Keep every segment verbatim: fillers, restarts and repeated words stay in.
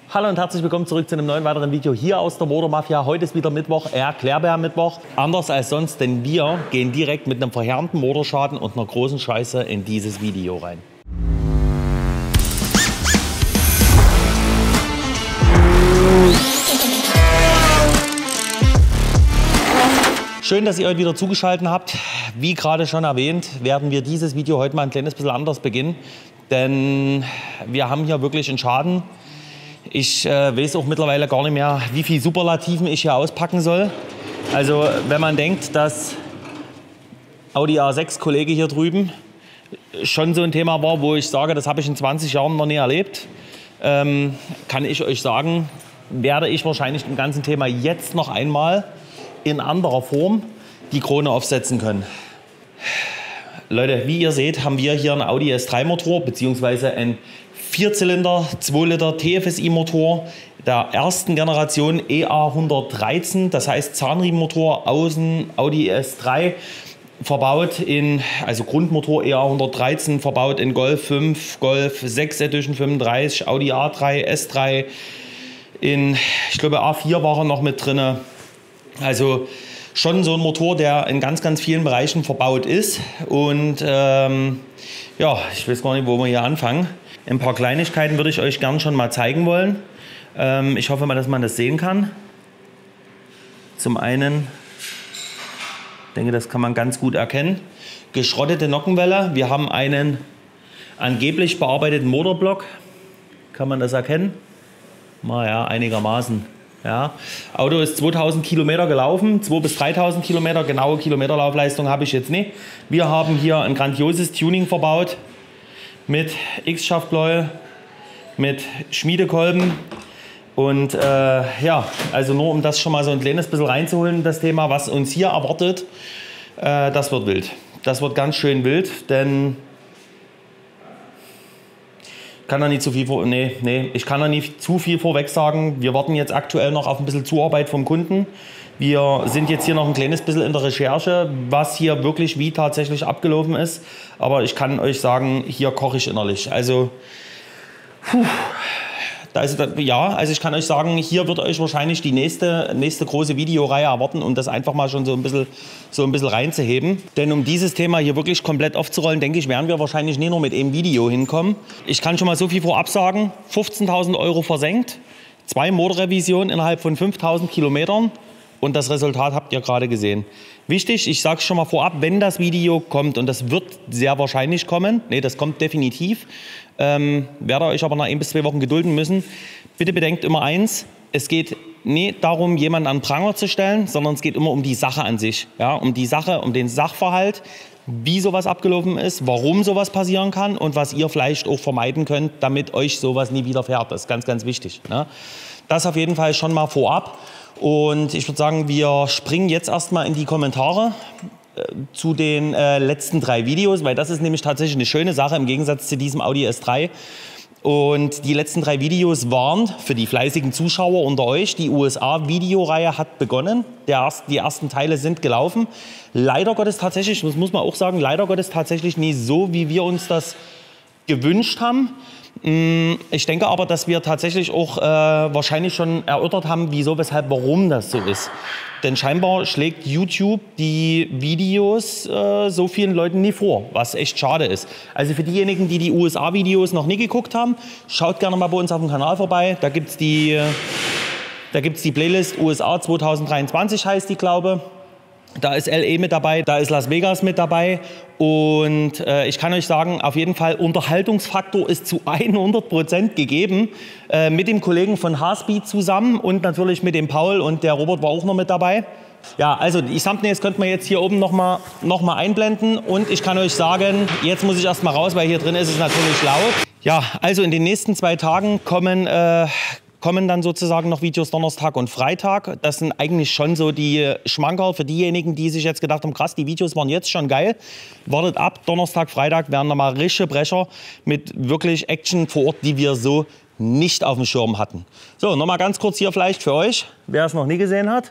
Hallo und herzlich willkommen zurück zu einem neuen weiteren Video hier aus der Motormafia. Heute ist wieder Mittwoch, Erklärbär-Mittwoch. Anders als sonst, denn wir gehen direkt mit einem verheerenden Motorschaden und einer großen Scheiße in dieses Video rein. Schön, dass ihr heute wieder zugeschaltet habt. Wie gerade schon erwähnt, werden wir dieses Video heute mal ein kleines bisschen anders beginnen. Denn wir haben hier wirklich einen Schaden. Ich äh, weiß auch mittlerweile gar nicht mehr, wie viel Superlativen ich hier auspacken soll. Also wenn man denkt, dass Audi A sechs Kollege hier drüben schon so ein Thema war, wo ich sage, das habe ich in zwanzig Jahren noch nie erlebt, ähm, kann ich euch sagen, werde ich wahrscheinlich dem ganzen Thema jetzt noch einmal in anderer Form die Krone aufsetzen können. Leute, wie ihr seht, haben wir hier einen Audi S drei Motor bzw. ein Vierzylinder, zwei Liter T F S I-Motor der ersten Generation E A hundertdreizehn, das heißt Zahnriemenmotor, außen Audi S drei, verbaut in, also Grundmotor E A hundertdreizehn, verbaut in Golf fünf, Golf sechs Edition fünfunddreißig, Audi A drei, S drei, in, ich glaube A vier war er noch mit drin. Also schon so ein Motor, der in ganz, ganz vielen Bereichen verbaut ist. Und ähm, ja, ich weiß gar nicht, wo wir hier anfangen. Ein paar Kleinigkeiten würde ich euch gern schon mal zeigen wollen. Ähm, ich hoffe mal, dass man das sehen kann. Zum einen, ich denke, das kann man ganz gut erkennen. Geschrottete Nockenwelle. Wir haben einen angeblich bearbeiteten Motorblock. Kann man das erkennen? Naja, einigermaßen. Ja. Auto ist zweitausend Kilometer gelaufen, zweitausend bis dreitausend Kilometer. Genaue Kilometerlaufleistung habe ich jetzt nicht. Wir haben hier ein grandioses Tuning verbaut. Mit X-Schaftbläu, mit Schmiedekolben und äh, ja, also nur um das schon mal so ein kleines bisschen reinzuholen, das Thema, was uns hier erwartet, äh, das wird wild. Das wird ganz schön wild, denn ich kann da nicht zu viel vor, nee, nee, ich kann da nicht zu viel vorweg sagen. Wir warten jetzt aktuell noch auf ein bisschen Zuarbeit vom Kunden. Wir sind jetzt hier noch ein kleines bisschen in der Recherche, was hier wirklich wie tatsächlich abgelaufen ist. Aber ich kann euch sagen, hier koche ich innerlich. Also, puh, da ist, ja, also ich kann euch sagen, hier wird euch wahrscheinlich die nächste, nächste große Videoreihe erwarten, um das einfach mal schon so ein bisschen, so ein bisschen reinzuheben. Denn um dieses Thema hier wirklich komplett aufzurollen, denke ich, werden wir wahrscheinlich nicht nur mit einem Video hinkommen. Ich kann schon mal so viel vorab sagen, fünfzehntausend Euro versenkt, zwei Motorrevisionen innerhalb von fünftausend Kilometern. Und das Resultat habt ihr gerade gesehen. Wichtig, ich sage es schon mal vorab, wenn das Video kommt, und das wird sehr wahrscheinlich kommen, nee, das kommt definitiv, ähm, werdet ihr euch aber nach ein bis zwei Wochen gedulden müssen. Bitte bedenkt immer eins, es geht nicht darum, jemanden an den Pranger zu stellen, sondern es geht immer um die Sache an sich. Ja, um die Sache, um den Sachverhalt, wie sowas abgelaufen ist, warum sowas passieren kann und was ihr vielleicht auch vermeiden könnt, damit euch sowas nie widerfährt. Das ist ganz, ganz wichtig. Ne? Das auf jeden Fall schon mal vorab. Und ich würde sagen, wir springen jetzt erstmal in die Kommentare äh, zu den äh, letzten drei Videos, weil das ist nämlich tatsächlich eine schöne Sache im Gegensatz zu diesem Audi S drei. Und die letzten drei Videos waren für die fleißigen Zuschauer unter euch, die U S A-Videoreihe hat begonnen. Der erst, die ersten Teile sind gelaufen. Leider Gottes tatsächlich, das muss man auch sagen, leider Gottes tatsächlich nicht so, wie wir uns das gewünscht haben. Ich denke aber, dass wir tatsächlich auch äh, wahrscheinlich schon erörtert haben, wieso, weshalb, warum das so ist. Denn scheinbar schlägt YouTube die Videos äh, so vielen Leuten nie vor, was echt schade ist. Also für diejenigen, die die U S A-Videos noch nie geguckt haben, schaut gerne mal bei uns auf dem Kanal vorbei. Da gibt es die, da gibt's die Playlist U S A zweitausenddreiundzwanzig, heißt die, glaube ich. Da ist L A mit dabei, da ist Las Vegas mit dabei und äh, ich kann euch sagen, auf jeden Fall Unterhaltungsfaktor ist zu hundert Prozent gegeben äh, mit dem Kollegen von H-Speed zusammen und natürlich mit dem Paul, und der Robert war auch noch mit dabei. Ja, also die Thumbnails könnte man jetzt hier oben noch mal, noch mal einblenden, und ich kann euch sagen, jetzt muss ich erst mal raus, weil hier drin ist es natürlich laut. Ja, also in den nächsten zwei Tagen kommen äh, kommen dann sozusagen noch Videos Donnerstag und Freitag. Das sind eigentlich schon so die Schmankerl für diejenigen, die sich jetzt gedacht haben, krass, die Videos waren jetzt schon geil. Wartet ab, Donnerstag, Freitag werden nochmal richtige Brecher mit wirklich Action vor Ort, die wir so nicht auf dem Schirm hatten. So, nochmal ganz kurz hier vielleicht für euch, wer es noch nie gesehen hat.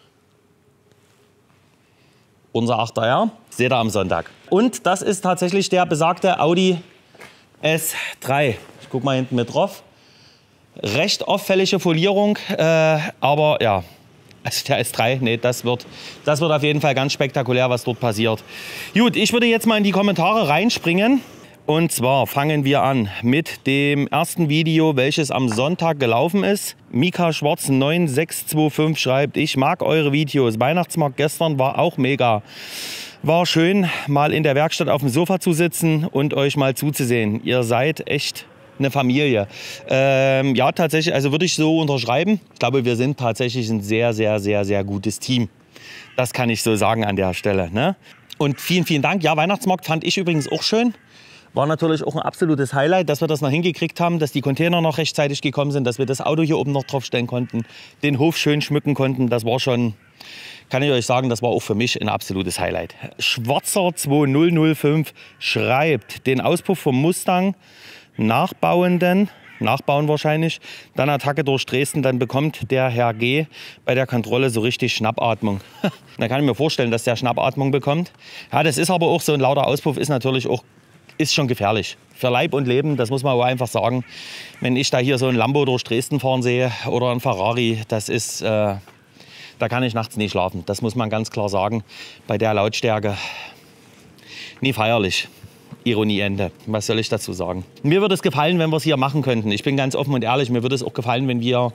Unser achter R, seht ihr am Sonntag. Und das ist tatsächlich der besagte Audi S drei. Ich guck mal hinten mit drauf. recht auffällige Folierung, äh, aber ja, also der S drei, nee, das wird, das wird auf jeden Fall ganz spektakulär, was dort passiert. Gut, ich würde jetzt mal in die Kommentare reinspringen. Und zwar fangen wir an mit dem ersten Video, welches am Sonntag gelaufen ist. Mika Schwarz neun sechs zwei fünf schreibt, ich mag eure Videos. Weihnachtsmarkt gestern war auch mega. War schön, mal in der Werkstatt auf dem Sofa zu sitzen und euch mal zuzusehen. Ihr seid echt eine Familie. Ähm, ja, tatsächlich, also würde ich so unterschreiben. Ich glaube, wir sind tatsächlich ein sehr, sehr, sehr, sehr gutes Team. Das kann ich so sagen an der Stelle, ne? Und vielen, vielen Dank. Ja, Weihnachtsmarkt fand ich übrigens auch schön. War natürlich auch ein absolutes Highlight, dass wir das noch hingekriegt haben, dass die Container noch rechtzeitig gekommen sind, dass wir das Auto hier oben noch drauf stellen konnten, den Hof schön schmücken konnten. Das war schon, kann ich euch sagen, das war auch für mich ein absolutes Highlight. Schwarzer zwei null null fünf schreibt, den Auspuff vom Mustang nachbauenden, nachbauen wahrscheinlich, dann Attacke durch Dresden, dann bekommt der Herr G. bei der Kontrolle so richtig Schnappatmung. Da kann ich mir vorstellen, dass der Schnappatmung bekommt. Ja, das ist aber auch so ein lauter Auspuff, ist natürlich auch ist schon gefährlich. Für Leib und Leben, das muss man aber einfach sagen. Wenn ich da hier so ein Lambo durch Dresden fahren sehe oder ein Ferrari, das ist, äh, da kann ich nachts nie schlafen. Das muss man ganz klar sagen. Bei der Lautstärke nie feierlich. Ironie Ende. Was soll ich dazu sagen? Mir würde es gefallen, wenn wir es hier machen könnten. Ich bin ganz offen und ehrlich, mir würde es auch gefallen, wenn wir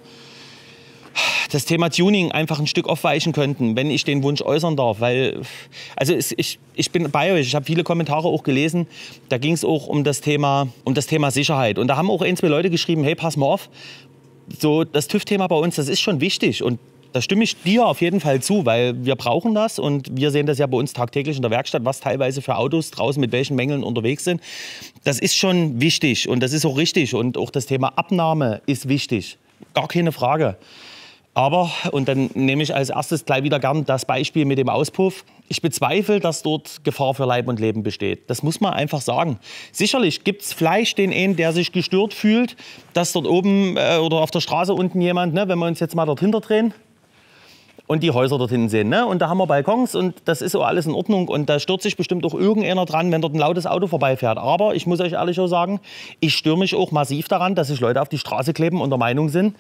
das Thema Tuning einfach ein Stück aufweichen könnten, wenn ich den Wunsch äußern darf. Weil, also es, ich, ich bin bei euch, ich habe viele Kommentare auch gelesen, da ging es auch um das, Thema, um das Thema Sicherheit. Und da haben auch ein, zwei Leute geschrieben, hey, pass mal auf, so das TÜV-Thema bei uns, das ist schon wichtig. Und da stimme ich dir auf jeden Fall zu, weil wir brauchen das und wir sehen das ja bei uns tagtäglich in der Werkstatt, was teilweise für Autos draußen mit welchen Mängeln unterwegs sind. Das ist schon wichtig und das ist auch richtig. Und auch das Thema Abnahme ist wichtig, gar keine Frage. Aber, und dann nehme ich als erstes gleich wieder gern das Beispiel mit dem Auspuff. Ich bezweifle, dass dort Gefahr für Leib und Leben besteht. Das muss man einfach sagen. Sicherlich gibt es vielleicht den einen, der sich gestört fühlt, dass dort oben äh, oder auf der Straße unten jemand, ne, wenn wir uns jetzt mal dorthin drehen und die Häuser dort hinten sehen, ne, und da haben wir Balkons und das ist so alles in Ordnung und da stört sich bestimmt auch irgendeiner dran, wenn dort ein lautes Auto vorbeifährt. Aber ich muss euch ehrlich so sagen, ich störe mich auch massiv daran, dass sich Leute auf die Straße kleben und der Meinung sind,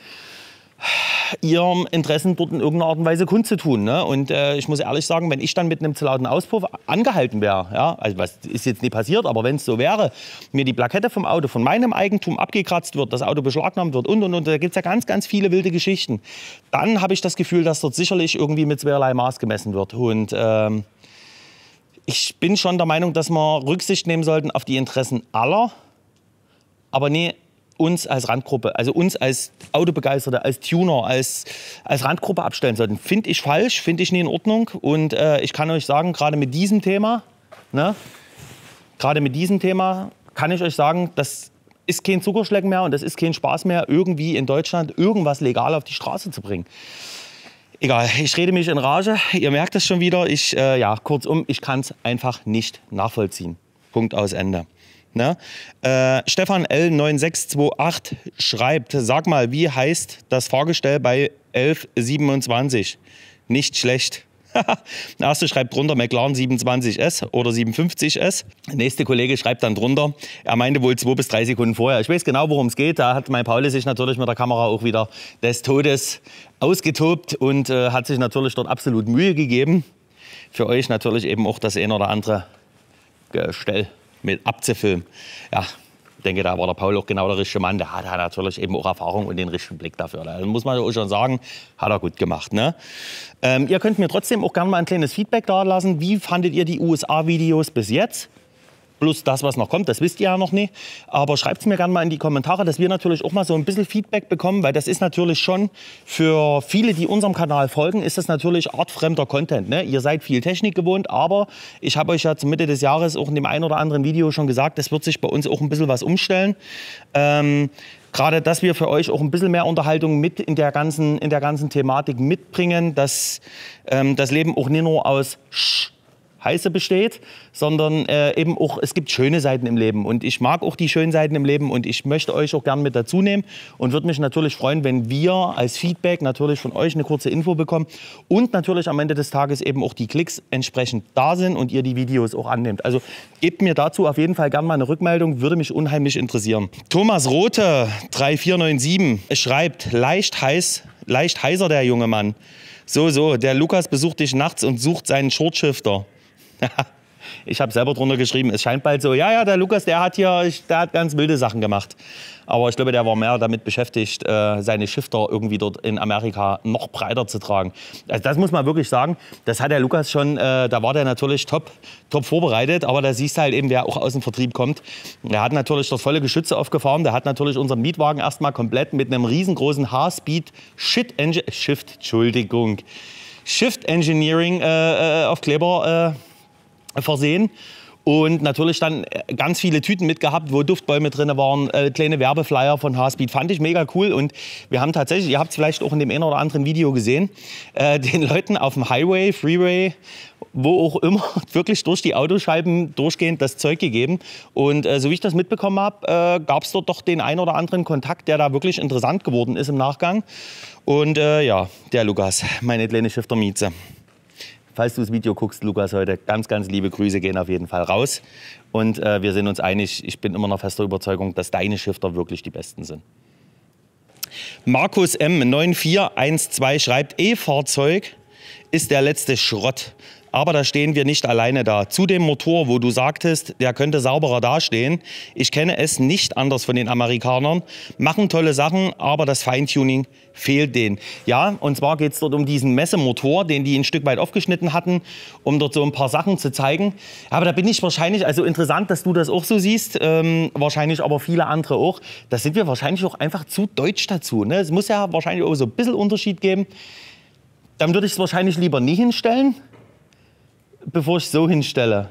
ihrem Interessen dort in irgendeiner Art und Weise kundzutun. Ne? Und äh, ich muss ehrlich sagen, wenn ich dann mit einem zu lauten Auspuff angehalten wäre, ja, also was ist jetzt nie passiert, aber wenn es so wäre, mir die Plakette vom Auto, von meinem Eigentum abgekratzt wird, das Auto beschlagnahmt wird und, und, und, da gibt es ja ganz, ganz viele wilde Geschichten, dann habe ich das Gefühl, dass dort sicherlich irgendwie mit zweierlei Maß gemessen wird. Und ähm, ich bin schon der Meinung, dass wir Rücksicht nehmen sollten auf die Interessen aller, aber nie uns als Randgruppe, also uns als Autobegeisterte, als Tuner, als, als Randgruppe abstellen sollten. Finde ich falsch, finde ich nie in Ordnung. Und äh, ich kann euch sagen, gerade mit diesem Thema, ne, gerade mit diesem Thema kann ich euch sagen, das ist kein Zuckerschlecken mehr und das ist kein Spaß mehr, irgendwie in Deutschland irgendwas legal auf die Straße zu bringen. Egal, ich rede mich in Rage, ihr merkt es schon wieder. Ich, äh, ja, kurzum, ich kann es einfach nicht nachvollziehen. Punkt, aus, Ende. Ne? Äh, Stefan L neun sechs zwei acht schreibt, sag mal, wie heißt das Fahrgestell bei elf siebenundzwanzig? Nicht schlecht. Der erste schreibt drunter McLaren siebenundzwanzig S oder siebenundfünfzig S. Der nächste Kollege schreibt dann drunter, er meinte wohl zwei bis drei Sekunden vorher. Ich weiß genau, worum es geht. Da hat mein Pauli sich natürlich mit der Kamera auch wieder des Todes ausgetobt und äh, hat sich natürlich dort absolut Mühe gegeben. Für euch natürlich eben auch das ein oder andere Gestell mit abzufilmen. Ja, ich denke, da war der Paul auch genau der richtige Mann. Der hat natürlich eben auch Erfahrung und den richtigen Blick dafür. Da muss man auch schon sagen, hat er gut gemacht. Ne? Ähm, ihr könnt mir trotzdem auch gerne mal ein kleines Feedback da lassen. Wie fandet ihr die U S A-Videos bis jetzt? Plus das, was noch kommt, das wisst ihr ja noch nicht. Aber schreibt es mir gerne mal in die Kommentare, dass wir natürlich auch mal so ein bisschen Feedback bekommen, weil das ist natürlich schon für viele, die unserem Kanal folgen, ist das natürlich artfremder Content. Ne? Ihr seid viel Technik gewohnt, aber ich habe euch ja zur Mitte des Jahres auch in dem einen oder anderen Video schon gesagt, es wird sich bei uns auch ein bisschen was umstellen. Ähm, Gerade, dass wir für euch auch ein bisschen mehr Unterhaltung mit in der ganzen, in der ganzen Thematik mitbringen, dass ähm, das Leben auch nicht nur aus Sch Heiße besteht, sondern äh, eben auch, es gibt schöne Seiten im Leben. Und ich mag auch die schönen Seiten im Leben und ich möchte euch auch gerne mit dazu nehmen und würde mich natürlich freuen, wenn wir als Feedback natürlich von euch eine kurze Info bekommen und natürlich am Ende des Tages eben auch die Klicks entsprechend da sind und ihr die Videos auch annehmt. Also gebt mir dazu auf jeden Fall gerne mal eine Rückmeldung, würde mich unheimlich interessieren. Thomas Rote drei vier neun sieben schreibt, leicht heiß, leicht heißer der junge Mann. So, so, der Lukas besucht dich nachts und sucht seinen Shortshifter. Ich habe selber drunter geschrieben, es scheint bald so, ja, ja, der Lukas, der hat hier, der hat ganz wilde Sachen gemacht. Aber ich glaube, der war mehr damit beschäftigt, seine Shifter irgendwie dort in Amerika noch breiter zu tragen. Also das muss man wirklich sagen, das hat der Lukas schon, da war der natürlich top, top vorbereitet. Aber da siehst du halt eben, wer auch aus dem Vertrieb kommt. Der hat natürlich dort volle Geschütze aufgefahren. Der hat natürlich unseren Mietwagen erstmal komplett mit einem riesengroßen H-Speed Shit Engine, Shift, Entschuldigung, Shift Engineering äh, Aufkleber äh, versehen und natürlich dann ganz viele Tüten mitgehabt, wo Duftbäume drin waren, äh, kleine Werbeflyer von H-Speed. Fand ich mega cool und wir haben tatsächlich, ihr habt es vielleicht auch in dem einen oder anderen Video gesehen, äh, den Leuten auf dem Highway, Freeway, wo auch immer, wirklich durch die Autoscheiben durchgehend das Zeug gegeben. Und äh, so wie ich das mitbekommen habe, äh, gab es dort doch den einen oder anderen Kontakt, der da wirklich interessant geworden ist im Nachgang. Und äh, ja, der Lukas, meine kleine Shifter-Mieze. Falls du das Video guckst, Lukas, heute ganz, ganz liebe Grüße gehen auf jeden Fall raus. Und äh, wir sind uns einig, ich bin immer noch fester Überzeugung, dass deine Shifter wirklich die besten sind. Markus M. neun vier eins zwei schreibt, E-Fahrzeug ist der letzte Schrott. Aber da stehen wir nicht alleine da. Zu dem Motor, wo du sagtest, der könnte sauberer dastehen. Ich kenne es nicht anders von den Amerikanern. Machen tolle Sachen, aber das Feintuning fehlt denen. Ja, und zwar geht es dort um diesen Messemotor, den die ein Stück weit aufgeschnitten hatten, um dort so ein paar Sachen zu zeigen. Aber da bin ich wahrscheinlich, also interessant, dass du das auch so siehst, ähm, wahrscheinlich aber viele andere auch. Da sind wir wahrscheinlich auch einfach zu deutsch dazu. Ne? Es muss ja wahrscheinlich auch so ein bisschen Unterschied geben. Dann würde ich es wahrscheinlich lieber nie hinstellen, bevor ich es so hinstelle.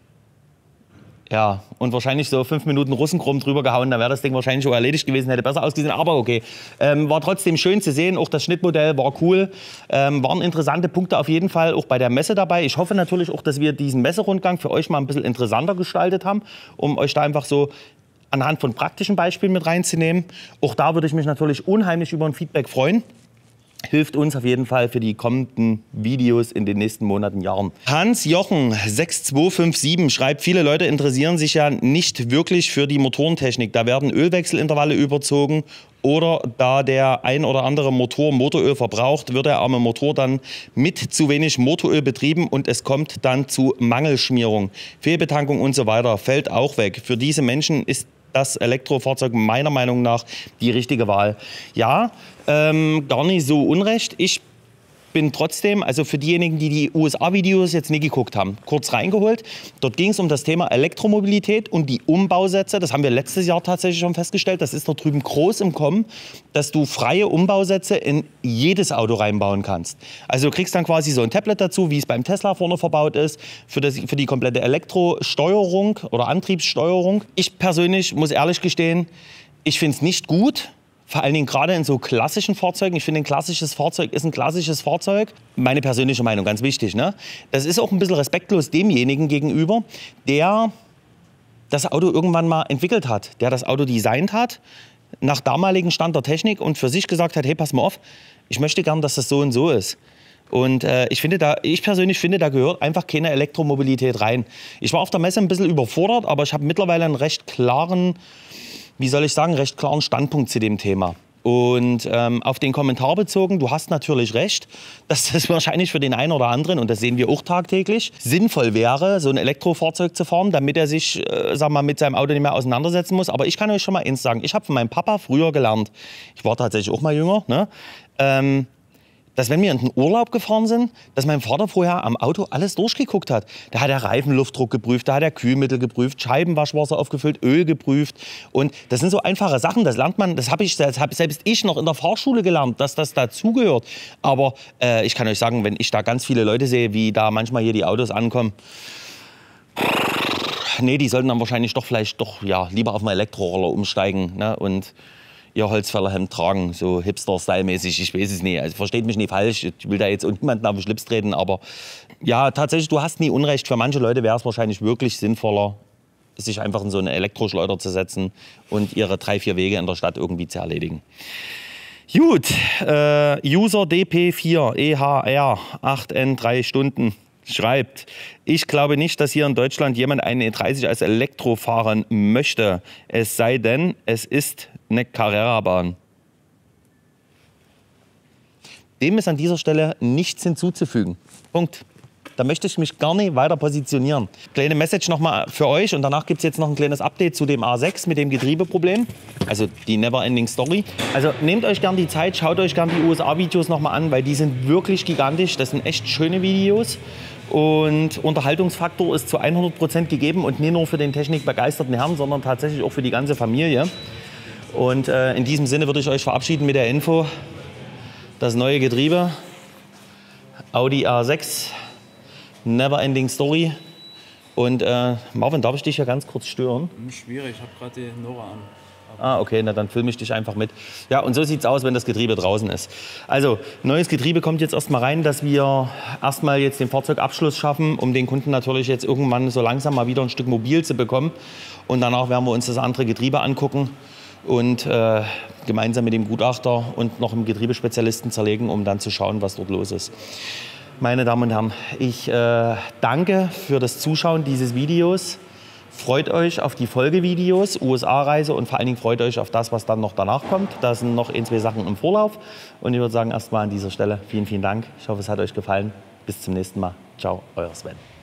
Ja, und wahrscheinlich so fünf Minuten Russenkrumm drüber gehauen, dann wäre das Ding wahrscheinlich auch erledigt gewesen, hätte besser ausgesehen, aber okay. Ähm, war trotzdem schön zu sehen, auch das Schnittmodell war cool. Ähm, waren interessante Punkte auf jeden Fall auch bei der Messe dabei. Ich hoffe natürlich auch, dass wir diesen Messerundgang für euch mal ein bisschen interessanter gestaltet haben, um euch da einfach so anhand von praktischen Beispielen mit reinzunehmen. Auch da würde ich mich natürlich unheimlich über ein Feedback freuen. Hilft uns auf jeden Fall für die kommenden Videos in den nächsten Monaten, Jahren. Hans-Jochen sechs zwei fünf sieben schreibt, viele Leute interessieren sich ja nicht wirklich für die Motorentechnik. Da werden Ölwechselintervalle überzogen oder da der ein oder andere Motor Motoröl verbraucht, wird der arme Motor dann mit zu wenig Motoröl betrieben und es kommt dann zu Mangelschmierung. Fehlbetankung und so weiter fällt auch weg. Für diese Menschen ist das Elektrofahrzeug meiner Meinung nach die richtige Wahl. Ja, ähm, gar nicht so unrecht. Ich bin trotzdem, also für diejenigen, die die U S A-Videos jetzt nie geguckt haben, kurz reingeholt. Dort ging es um das Thema Elektromobilität und die Umbausätze. Das haben wir letztes Jahr tatsächlich schon festgestellt. Das ist dort drüben groß im Kommen, dass du freie Umbausätze in jedes Auto reinbauen kannst. Also du kriegst dann quasi so ein Tablet dazu, wie es beim Tesla vorne verbaut ist, für, das, für die komplette Elektrosteuerung oder Antriebssteuerung. Ich persönlich muss ehrlich gestehen, ich finde es nicht gut. Vor allen Dingen gerade in so klassischen Fahrzeugen. Ich finde, ein klassisches Fahrzeug ist ein klassisches Fahrzeug. Meine persönliche Meinung, ganz wichtig. Ne? Das ist auch ein bisschen respektlos demjenigen gegenüber, der das Auto irgendwann mal entwickelt hat, der das Auto designt hat, nach damaligem Stand der Technik und für sich gesagt hat, hey, pass mal auf, ich möchte gern, dass das so und so ist. Und äh, ich, finde da, ich persönlich finde, da gehört einfach keine Elektromobilität rein. Ich war auf der Messe ein bisschen überfordert, aber ich habe mittlerweile einen recht klaren, wie soll ich sagen, recht klaren Standpunkt zu dem Thema. Und ähm, auf den Kommentar bezogen, du hast natürlich recht, dass das wahrscheinlich für den einen oder anderen, und das sehen wir auch tagtäglich, sinnvoll wäre, so ein Elektrofahrzeug zu fahren, damit er sich äh, sag mal, mit seinem Auto nicht mehr auseinandersetzen muss. Aber ich kann euch schon mal eins sagen, ich habe von meinem Papa früher gelernt, ich war tatsächlich auch mal jünger, ne? ähm, dass wenn wir in den Urlaub gefahren sind, dass mein Vater vorher am Auto alles durchgeguckt hat. Da hat er Reifenluftdruck geprüft, da hat er Kühlmittel geprüft, Scheibenwaschwasser aufgefüllt, Öl geprüft. Und das sind so einfache Sachen, das lernt man, das habe ich, das hab selbst ich noch in der Fahrschule gelernt, dass das dazugehört. Aber äh, ich kann euch sagen, wenn ich da ganz viele Leute sehe, wie da manchmal hier die Autos ankommen, nee, die sollten dann wahrscheinlich doch vielleicht doch ja, lieber auf einen Elektroroller umsteigen. Ne? Und ihr Holzfällerhemd tragen, so Hipster-Style-mäßig, ich weiß es nicht. Also versteht mich nicht falsch, ich will da jetzt auch niemanden auf den Schlips treten, aber ja, tatsächlich, du hast nie Unrecht. Für manche Leute wäre es wahrscheinlich wirklich sinnvoller, sich einfach in so eine Elektroschleuder zu setzen und ihre drei, vier Wege in der Stadt irgendwie zu erledigen. Gut, äh, User D P vier E H R acht N drei Stunden schreibt, ich glaube nicht, dass hier in Deutschland jemand einen E dreißig als Elektro fahren möchte, es sei denn, es ist eine Carrera-Bahn. Dem ist an dieser Stelle nichts hinzuzufügen. Punkt. Da möchte ich mich gar nicht weiter positionieren. Kleine Message nochmal für euch und danach gibt es jetzt noch ein kleines Update zu dem A sechs mit dem Getriebeproblem. Also die Never-Ending Story. Also nehmt euch gern die Zeit, schaut euch gern die U S A-Videos nochmal an, weil die sind wirklich gigantisch. Das sind echt schöne Videos. Und Unterhaltungsfaktor ist zu hundert Prozent gegeben und nicht nur für den technikbegeisterten Herrn, sondern tatsächlich auch für die ganze Familie. Und äh, in diesem Sinne würde ich euch verabschieden mit der Info. Das neue Getriebe, Audi A sechs. Never-Ending Story. Und äh, Marvin, darf ich dich ja ganz kurz stören? Schwierig, ich habe gerade die Nora an. Ah, okay, na dann filme ich dich einfach mit. Ja, und so sieht es aus, wenn das Getriebe draußen ist. Also, neues Getriebe kommt jetzt erstmal rein, dass wir erstmal jetzt den Fahrzeugabschluss schaffen, um den Kunden natürlich jetzt irgendwann so langsam mal wieder ein Stück mobil zu bekommen. Und danach werden wir uns das andere Getriebe angucken und äh, gemeinsam mit dem Gutachter und noch einem Getriebespezialisten zerlegen, um dann zu schauen, was dort los ist. Meine Damen und Herren, ich äh, danke für das Zuschauen dieses Videos. Freut euch auf die Folgevideos, U S A-Reise und vor allen Dingen freut euch auf das, was dann noch danach kommt. Da sind noch ein, zwei Sachen im Vorlauf. Und ich würde sagen, erstmal an dieser Stelle vielen, vielen Dank. Ich hoffe, es hat euch gefallen. Bis zum nächsten Mal. Ciao, euer Sven.